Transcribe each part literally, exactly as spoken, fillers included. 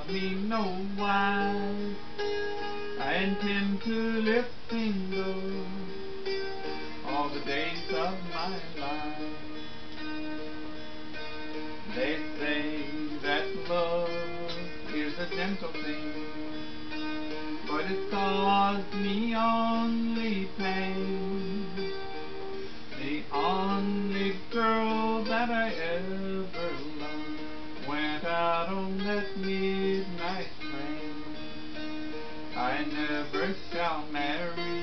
have me no wife. I intend to live single all the days of my life. They say that love is a gentle thing, but it's caused me only pain. The only girl that I ever loved went out on that midnight train. I never shall marry,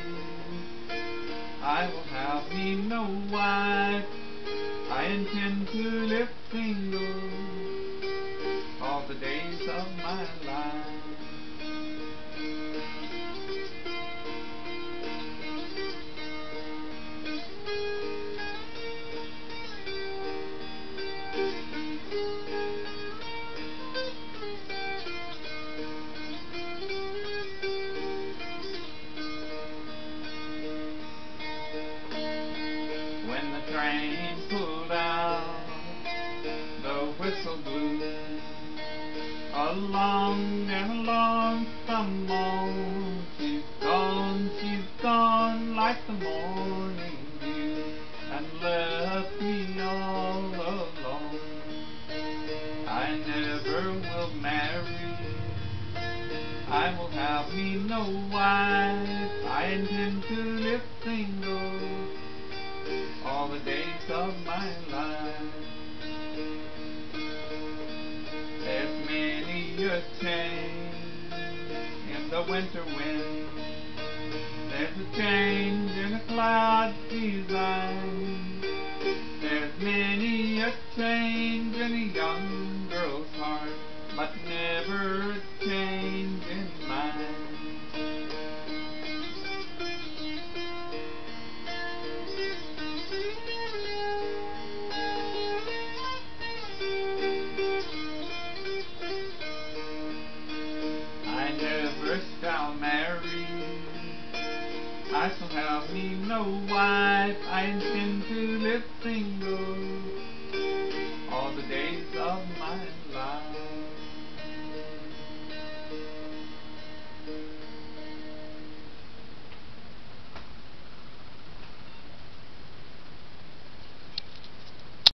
I will have me no wife. I intend to live single all the days of my life. When the train pulled out, the whistle blew, a long and a lonesome moan. She's gone, she's gone like the morning dew, and left me all alone. I never will marry, I will have me no wife. I intend to live single all the days of my life. There's many a change in the winter wind. There's a change in a cloud's design. There's many a change in a young girl's heart, but never a change in mine. I never shall marry, I shall have me no wife. I intend to